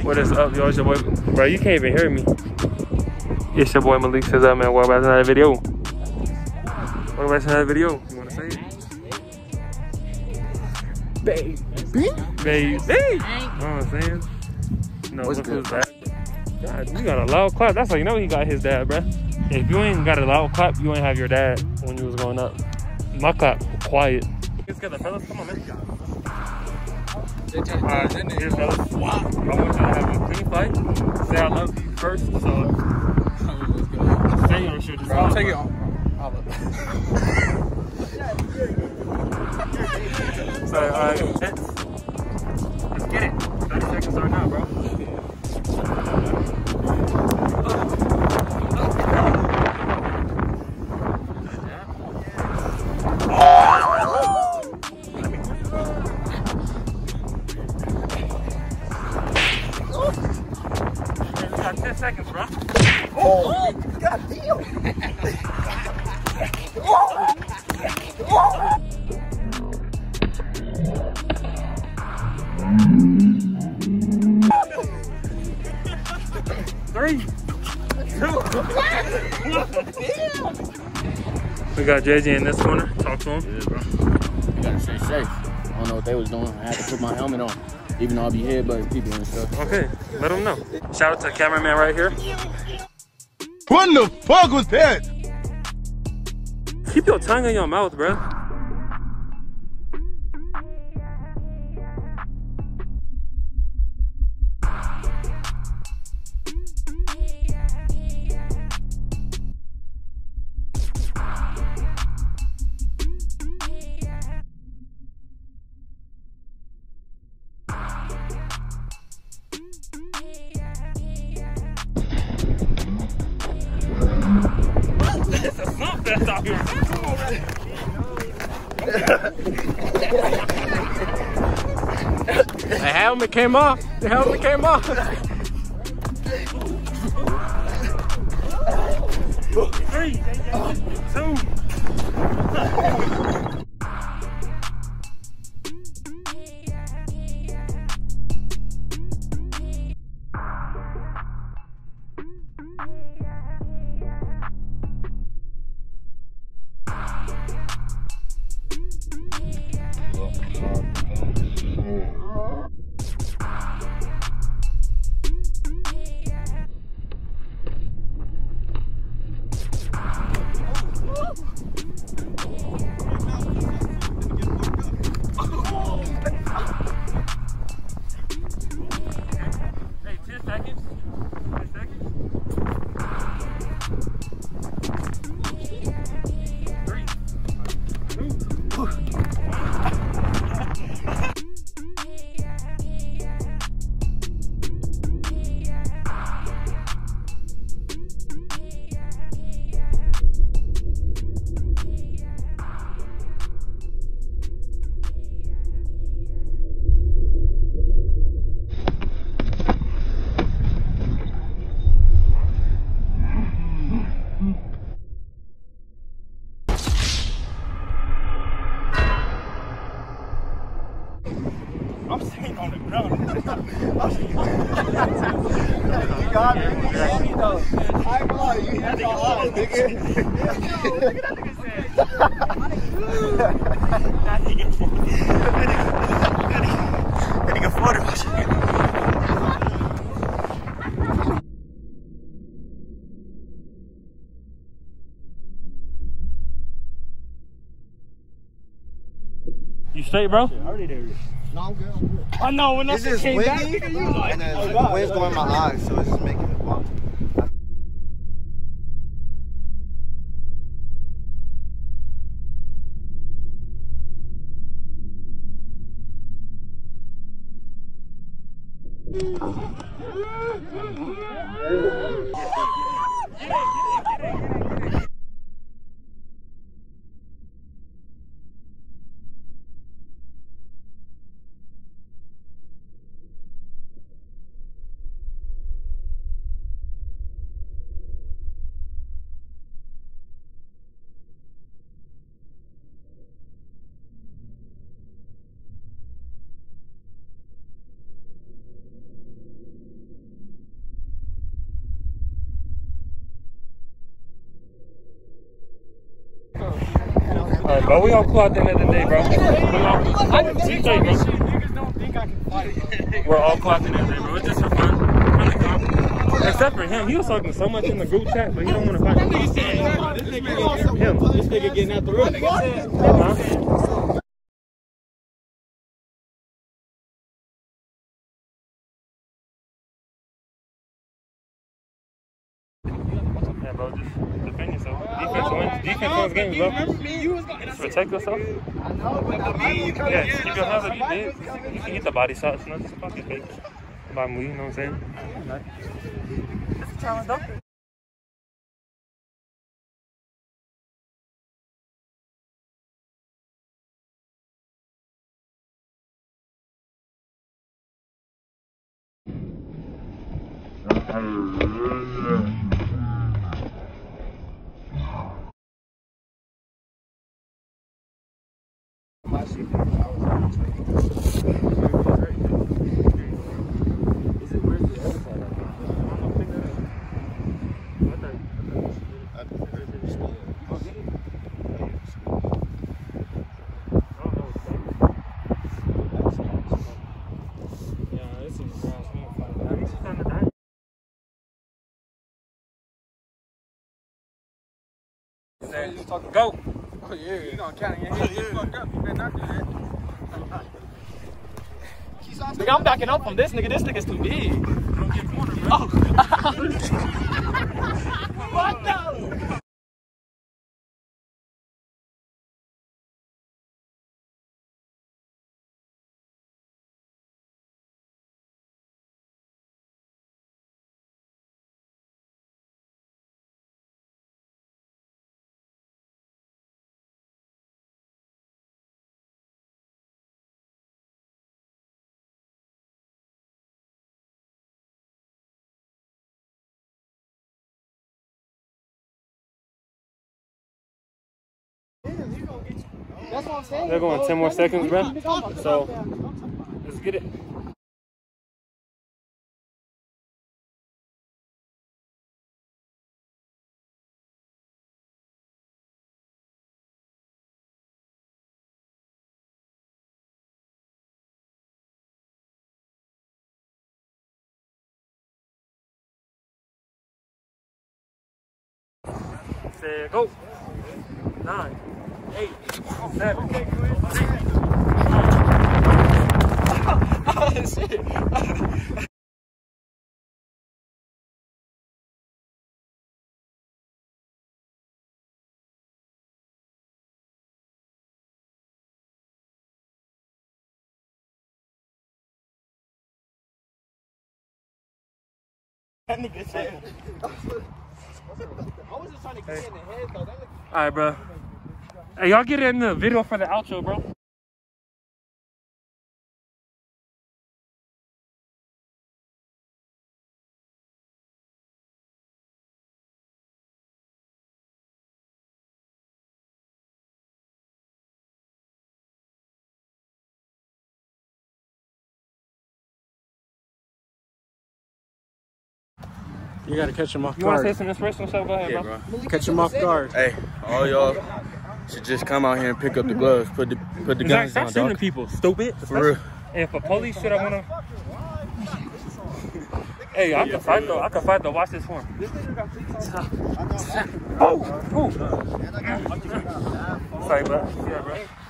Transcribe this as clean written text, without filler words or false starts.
What is up, yo? It's your boy, bro. You can't even hear me. It's your boy Malik. Says up, man. Welcome back to another video. Welcome back to another video. You wanna say it? Baby. Baby. You know what I'm saying? No, what's good, bro? God, you got a loud clap. That's how you know he got his dad, bro. If you ain't got a loud clap, you ain't have your dad when you was growing up. My clap, quiet. Let's get the fellas. Come on, man. Alright, here, fellas. I want you to have a clean fight. Say I love you first. So, say your shit. Bro, I'll take it on. So, alright, let's get it. 30 seconds start now, bro. You got 10 seconds, bro. Oh, god damn. 3, 2, 1. We got JJ in this corner. Talk to him. Yeah, bro. You gotta stay safe. I don't know what they was doing. I had to put my helmet on, even though I'll be headbutting people and stuff. Okay, let them know. Shout out to the cameraman right here. What the fuck was that? Keep your tongue in your mouth, bro. It's a slump that's out here. The helmet came off. The helmet came off. 3, 2. Hey, 10 seconds. 10 seconds. 3, 2, 1. I'm sitting on the ground. You got me. I ain't gonna lie, you had the hard, nigga. Look at that nigga said. That nigga floated my shit. You straight, bro? Already there. No, I'm good. I'm good. I know when It's just windy, and then the wind's going in my eyes, so it's just making it walk. Alright, bro, we gonna cool out the end of the day, bro. Niggas don't think I can fight. We're all cool out the end of the day, bro. It's just for fun. Except for him, he was talking so much in the group chat, but he don't want to fight. This nigga getting out the room. Huh? Yeah, bro, just defend yourself. Defense wins. Defense wins games, bro. Just protect yourself. Yeah, just keep your hands up. You did. You can get the body shots, you know, just fucking fake. By me, you know what I'm saying? Right. That's a challenge, though. Go! Oh yeah, you gonna count your head. You fucked up. You better not do that. Nigga, I'm backing up from this nigga. This nigga's too big. Don't get cornered, bro. Oh. What the? That's what I'm saying. They're going 10 more seconds, bro. So, let's get it. Say go. 9, 8, 7, 6. Oh shit. That nigga said. I was just trying to get in the head though. Alright, bro. Hey, y'all get in the video for the outro, bro. You gotta catch him off You want to guard. say some inspirational stuff? Go ahead, Yeah, bro. bro. Catch him off guard. Hey, all y'all should just come out here and pick up the gloves. Put the guns Stop down, shooting dog. people, stupid. For real. If a police should have wanna. Hey, I can fight though. I can fight though. Watch this form. Oh! Sorry, bro. Yeah, bro.